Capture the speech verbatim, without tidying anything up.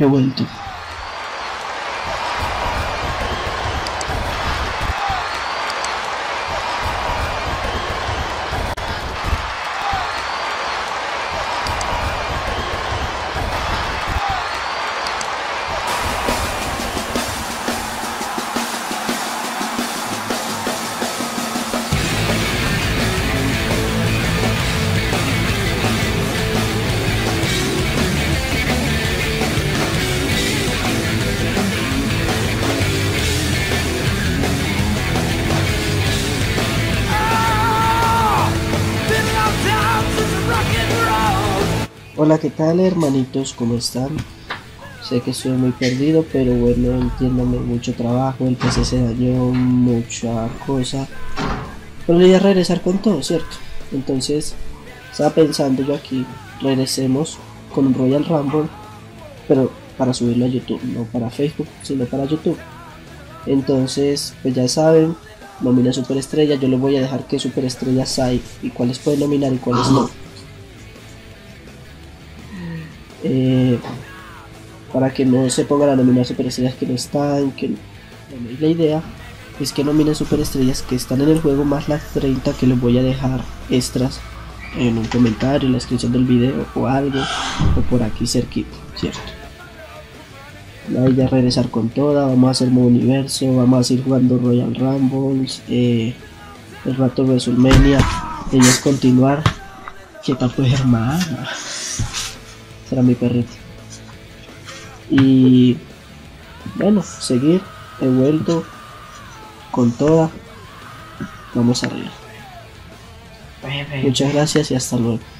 he vuelto. Hola, ¿qué tal hermanitos? ¿Cómo están? Sé que estoy muy perdido, pero bueno, entiéndame, mucho trabajo, el P C se dañó, mucha cosa. Pero le voy a regresar con todo, ¿cierto? Entonces, estaba pensando yo aquí, regresemos con un Royal Rumble, pero para subirlo a YouTube, no para Facebook, sino para YouTube. Entonces, pues ya saben, nomina superestrella, yo les voy a dejar qué superestrellas hay y cuáles pueden nominar y cuáles no. Eh, para que no se pongan a nominar superestrellas que no están, que bueno, y la idea es que nominen superestrellas que están en el juego más las treinta que les voy a dejar extras en un comentario, en la descripción del video o algo, o por aquí cerquita, ¿cierto? La idea es regresar con toda, vamos a hacer modo universo, vamos a seguir jugando Royal Rumbles, eh, el rato WrestleMania, ella es continuar. Quieta pues, hermana, será mi perrito. Y bueno, seguir, he vuelto con toda, vamos arriba. Muchas gracias y hasta luego.